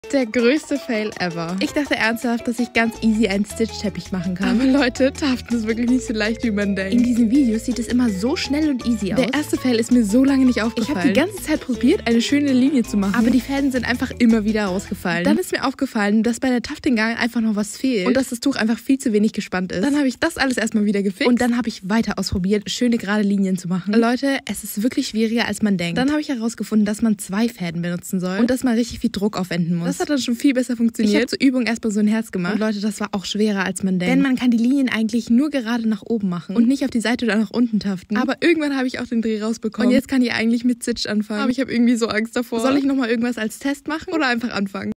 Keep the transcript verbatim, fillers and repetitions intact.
Der größte Fail ever. Ich dachte ernsthaft, dass ich ganz easy einen Stitch-Teppich machen kann. Aber Leute, Taften ist wirklich nicht so leicht, wie man denkt. In diesen Videos sieht es immer so schnell und easy aus. Der erste Fail ist mir so lange nicht aufgefallen. Ich habe die ganze Zeit probiert, eine schöne Linie zu machen. Aber die Fäden sind einfach immer wieder rausgefallen. Dann ist mir aufgefallen, dass bei der Taftinggang einfach noch was fehlt. Und dass das Tuch einfach viel zu wenig gespannt ist. Dann habe ich das alles erstmal wieder gefixt. Und dann habe ich weiter ausprobiert, schöne gerade Linien zu machen. Leute, es ist wirklich schwieriger, als man denkt. Dann habe ich herausgefunden, dass man zwei Fäden benutzen soll. Und dass man richtig viel Druck aufwenden muss. Das hat dann schon viel besser funktioniert. Ich habe zur Übung erstmal so ein Herz gemacht. Und Leute, das war auch schwerer, als man denkt. Denn man kann die Linien eigentlich nur gerade nach oben machen und nicht auf die Seite oder nach unten taften. Aber irgendwann habe ich auch den Dreh rausbekommen. Und jetzt kann ich eigentlich mit Stitch anfangen. Aber ich habe irgendwie so Angst davor. Soll ich nochmal irgendwas als Test machen oder einfach anfangen?